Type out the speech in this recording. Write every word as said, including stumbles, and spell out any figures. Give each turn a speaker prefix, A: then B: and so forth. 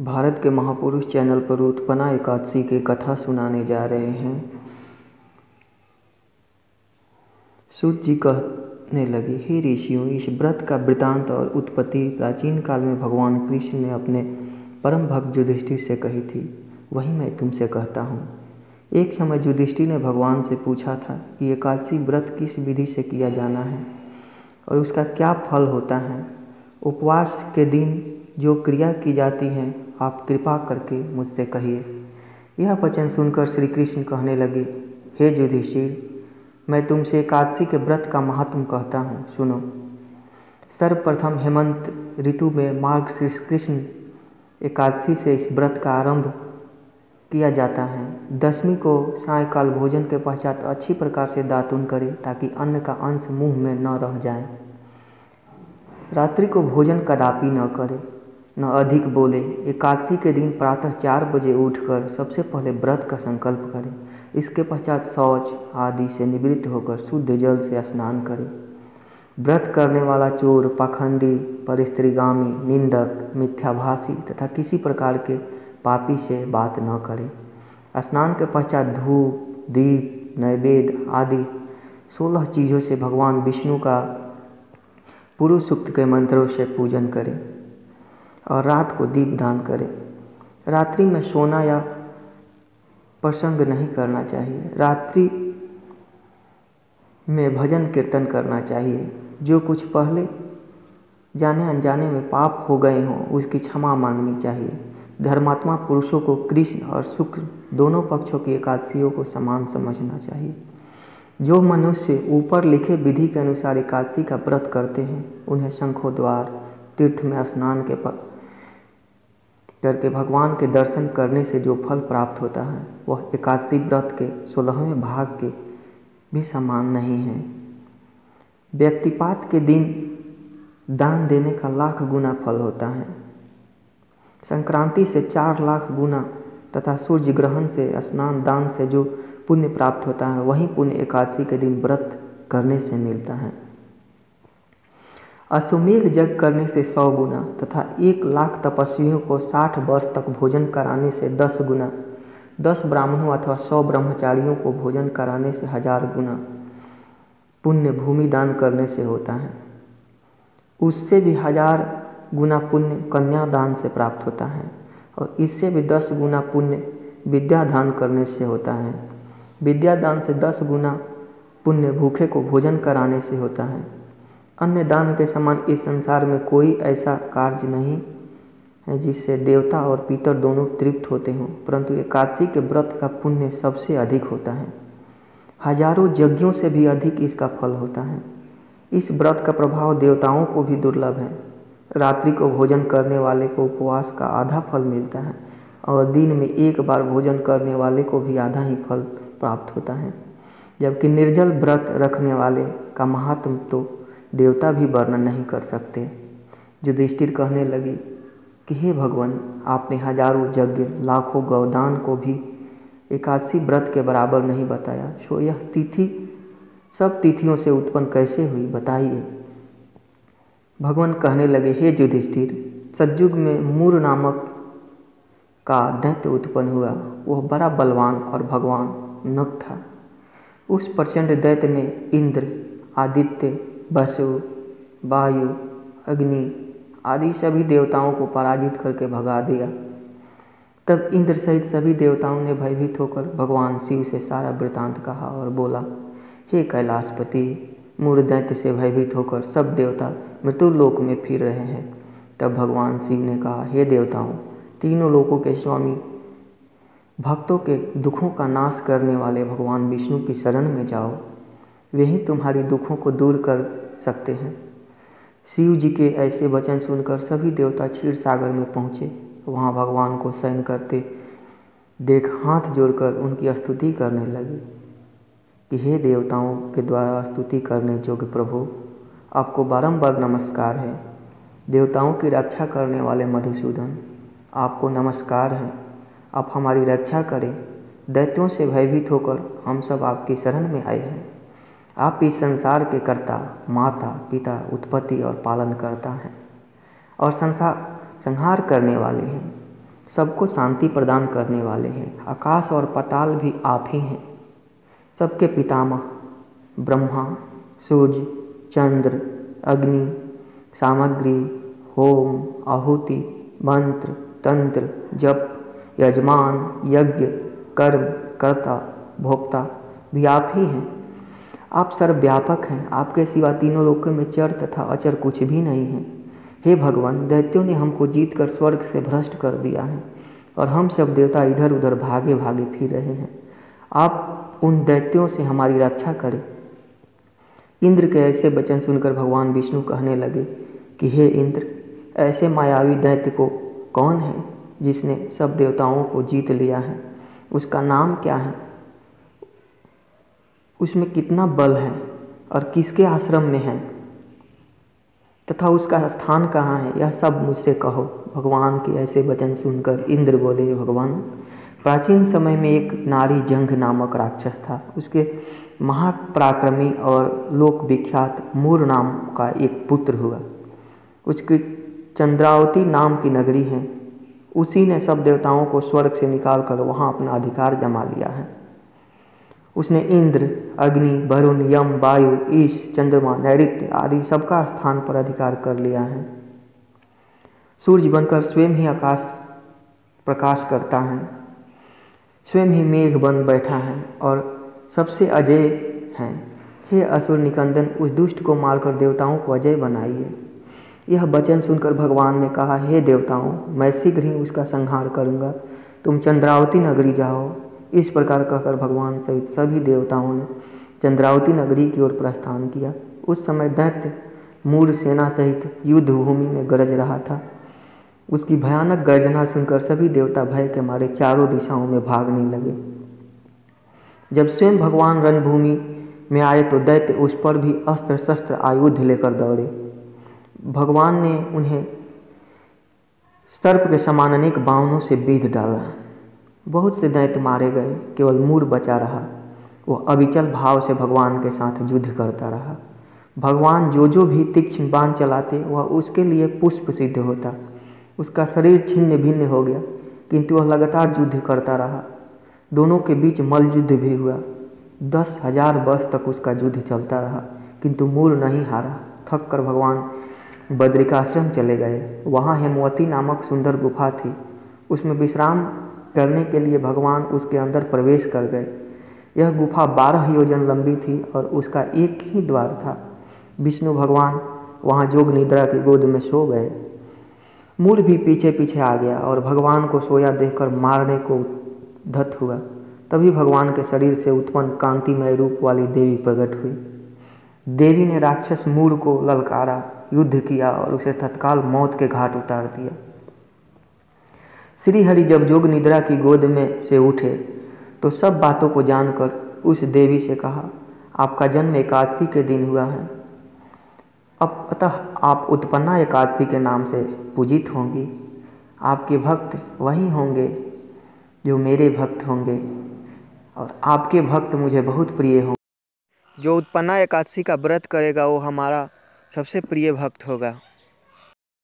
A: भारत के महापुरुष चैनल पर उत्पन्ना एकादशी की कथा सुनाने जा रहे हैं। सूत जी कहने लगे, हे ऋषियों, इस व्रत का वृतांत और उत्पत्ति प्राचीन काल में भगवान कृष्ण ने अपने परम भक्त युधिष्ठिर से कही थी, वही मैं तुमसे कहता हूँ। एक समय युधिष्ठिर ने भगवान से पूछा था कि एकादशी व्रत किस विधि से किया जाना है और उसका क्या फल होता है। उपवास के दिन जो क्रिया की जाती है आप कृपा करके मुझसे कहिए। यह वचन सुनकर श्री कृष्ण कहने लगे, हे युधिष्ठिर, मैं तुमसे एकादशी के व्रत का महात्म कहता हूँ, सुनो। सर्वप्रथम हेमंत ऋतु में मार्ग श्री कृष्ण एकादशी से इस व्रत का आरंभ किया जाता है। दसवीं को सायंकाल भोजन के पश्चात अच्छी प्रकार से दातुन करें ताकि अन्न का अंश मुंह में न रह जाए। रात्रि को भोजन कदापि न करे, न अधिक बोले। एकादशी के दिन प्रातः चार बजे उठकर सबसे पहले व्रत का संकल्प करें। इसके पश्चात शौच आदि से निवृत्त होकर शुद्ध जल से स्नान करें। व्रत करने वाला चोर, पाखंडी, परिस्त्रीगामी, निंदक, मिथ्याभाषी तथा किसी प्रकार के पापी से बात न करे। स्नान के पश्चात धूप, दीप, नैवेद्य आदि सोलह चीज़ों से भगवान विष्णु का पुरुष सूक्त के मंत्रों से पूजन करें और रात को दीप दान करें। रात्रि में सोना या प्रसंग नहीं करना चाहिए। रात्रि में भजन कीर्तन करना चाहिए। जो कुछ पहले जाने अनजाने में पाप हो गए हों उसकी क्षमा मांगनी चाहिए। धर्मात्मा पुरुषों को कृष्ण और शुक्र दोनों पक्षों की एकादशियों को समान समझना चाहिए। जो मनुष्य ऊपर लिखे विधि के अनुसार एकादशी का व्रत करते हैं उन्हें शंखों द्वार तीर्थ में स्नान के पर करके भगवान के दर्शन करने से जो फल प्राप्त होता है वह एकादशी व्रत के सोलहवें भाग के भी समान नहीं है। व्यक्तिपात के दिन दान देने का लाख गुना फल होता है। संक्रांति से चार लाख गुना तथा सूर्य ग्रहण से स्नान दान से जो पुण्य प्राप्त होता है वही पुण्य एकादशी के दिन व्रत करने से मिलता है। अश्वमेध यज्ञ करने से सौ गुना तथा एक लाख तपस्वियों को साठ वर्ष तक भोजन कराने से दस गुना, दस ब्राह्मणों अथवा सौ ब्रह्मचारियों को भोजन कराने से हजार गुना पुण्य भूमि दान करने से होता है। उससे भी हजार गुना पुण्य कन्या दान से प्राप्त होता है और इससे भी दस गुना पुण्य विद्या दान करने से होता है। विद्या दान से दस गुना पुण्य भूखे को भोजन कराने से होता है। अन्य दान के समान इस संसार में कोई ऐसा कार्य नहीं है जिससे देवता और पितर दोनों तृप्त होते हों, परंतु एकादशी के व्रत का पुण्य सबसे अधिक होता है। हजारों यज्ञों से भी अधिक इसका फल होता है। इस व्रत का प्रभाव देवताओं को भी दुर्लभ है। रात्रि को भोजन करने वाले को उपवास का आधा फल मिलता है और दिन में एक बार भोजन करने वाले को भी आधा ही फल प्राप्त होता है, जबकि निर्जल व्रत रखने वाले का महात्म तो देवता भी वर्णन नहीं कर सकते। युधिष्ठिर कहने लगे कि हे भगवान, आपने हजारों यज्ञ, लाखों गौदान को भी एकादशी व्रत के बराबर नहीं बताया, सो यह तिथि सब तिथियों से उत्पन्न कैसे हुई, बताइए। भगवान कहने लगे, हे युधिष्ठिर, सतयुग में मूर नामक का दैत्य उत्पन्न हुआ। वह बड़ा बलवान और भगवान नग था। उस प्रचंड दैत्य ने इंद्र, आदित्य, वसु, वायु, अग्नि आदि सभी देवताओं को पराजित करके भगा दिया। तब इंद्र सहित सभी देवताओं ने भयभीत होकर भगवान शिव से सारा वृतांत कहा और बोला, हे कैलाशपति, मूर दैत्य से भयभीत होकर सब देवता मृत्युलोक में फिर रहे हैं। तब भगवान शिव ने कहा, हे देवताओं, तीनों लोकों के स्वामी, भक्तों के दुखों का नाश करने वाले भगवान विष्णु की शरण में जाओ, वे ही तुम्हारी दुखों को दूर कर सकते हैं। शिव जी के ऐसे वचन सुनकर सभी देवता क्षीर सागर में पहुँचे। वहाँ भगवान को शयन करते देख हाथ जोड़कर उनकी स्तुति करने लगे कि हे देवताओं के द्वारा स्तुति करने योग्य प्रभु, आपको बारंबार नमस्कार है। देवताओं की रक्षा करने वाले मधुसूदन, आपको नमस्कार है। आप हमारी रक्षा करें। दैत्यों से भयभीत होकर हम सब आपकी शरण में आए हैं। आप इस संसार के कर्ता, माता, पिता, उत्पत्ति और पालन करता हैं और संसार संहार करने वाले हैं। सबको शांति प्रदान करने वाले हैं। आकाश और पाताल भी आप ही हैं। सबके पितामह ब्रह्मा, सूर्य, चंद्र, अग्नि, सामग्री, होम, आहुति, मंत्र, तंत्र, जप, यजमान, यज्ञ, कर्म, कर्ता, भोक्ता भी आप ही हैं। आप सर्वव्यापक हैं। आपके सिवा तीनों लोकों में चर तथा अचर कुछ भी नहीं है। हे भगवान, दैत्यों ने हमको जीत कर स्वर्ग से भ्रष्ट कर दिया है और हम सब देवता इधर उधर भागे भागे फिर रहे हैं। आप उन दैत्यों से हमारी रक्षा करें। इंद्र के ऐसे वचन सुनकर भगवान विष्णु कहने लगे कि हे इंद्र, ऐसे मायावी दैत्य को कौन है जिसने सब देवताओं को जीत लिया है? उसका नाम क्या है? उसमें कितना बल है और किसके आश्रम में है तथा उसका स्थान कहाँ है? यह सब मुझसे कहो। भगवान के ऐसे वचन सुनकर इंद्र बोले, भगवान, प्राचीन समय में एक नारी जंघ नामक राक्षस था। उसके महापराक्रमी और लोक विख्यात मूर नाम का एक पुत्र हुआ। उसकी चंद्रावती नाम की नगरी है। उसी ने सब देवताओं को स्वर्ग से निकालकर वहाँ अपना अधिकार जमा लिया है। उसने इंद्र, अग्नि, वरुण, यम, वायु, ईश, चंद्रमा, नैऋत्य आदि सबका स्थान पर अधिकार कर लिया है। सूर्य बनकर स्वयं ही आकाश प्रकाश करता है, स्वयं ही मेघ बन बैठा है और सबसे अजय है। हे असुर निकंदन, उस दुष्ट को मारकर देवताओं को अजय बनाइए। यह वचन सुनकर भगवान ने कहा, हे देवताओं, मैं शीघ्र ही उसका संहार करूँगा। तुम चंद्रावती नगरी जाओ। इस प्रकार कहकर भगवान सहित सभी देवताओं ने चंद्रावती नगरी की ओर प्रस्थान किया। उस समय दैत्य मूर सेना सहित युद्ध भूमि में गरज रहा था। उसकी भयानक गर्जना सुनकर सभी देवता भय के मारे चारों दिशाओं में भागने लगे। जब स्वयं भगवान रणभूमि में आए तो दैत्य उस पर भी अस्त्र शस्त्र आयुध लेकर दौड़े। भगवान ने उन्हें सर्प के समान अनेक बाणों से बीध डाला। बहुत से दैत्य मारे गए, केवल मूर बचा रहा। वह अविचल भाव से भगवान के साथ युद्ध करता रहा। भगवान जो जो भी तीक्ष्ण बाण चलाते वह उसके लिए पुष्प सिद्ध होता। उसका शरीर छिन्न भिन्न हो गया, किंतु वह लगातार युद्ध करता रहा। दोनों के बीच मल्ल युद्ध भी हुआ। दस हजार वर्ष तक उसका युद्ध चलता रहा, किंतु मूर नहीं हारा। थक कर भगवान बद्रिकाश्रम चले गए। वहाँ हेमवती नामक सुंदर गुफा थी। उसमें विश्राम करने के लिए भगवान उसके अंदर प्रवेश कर गए। यह गुफा बारह योजन लंबी थी और उसका एक ही द्वार था। विष्णु भगवान वहाँ जोग निद्रा की गोद में सो गए। मूर भी पीछे पीछे आ गया और भगवान को सोया देखकर मारने को उद्धत हुआ। तभी भगवान के शरीर से उत्पन्न कांतिमय रूप वाली देवी प्रकट हुई। देवी ने राक्षस मूर को ललकारा, युद्ध किया और उसे तत्काल मौत के घाट उतार दिया। श्री हरि जब जोग निद्रा की गोद में से उठे तो सब बातों को जानकर उस देवी से कहा, आपका जन्म एकादशी के दिन हुआ है। अब अतः आप उत्पन्ना एकादशी के नाम से पूजित होंगी। आपके भक्त वही होंगे जो मेरे भक्त होंगे और आपके भक्त मुझे बहुत प्रिय होंगे। जो उत्पन्ना एकादशी का व्रत करेगा वो हमारा सबसे प्रिय भक्त होगा।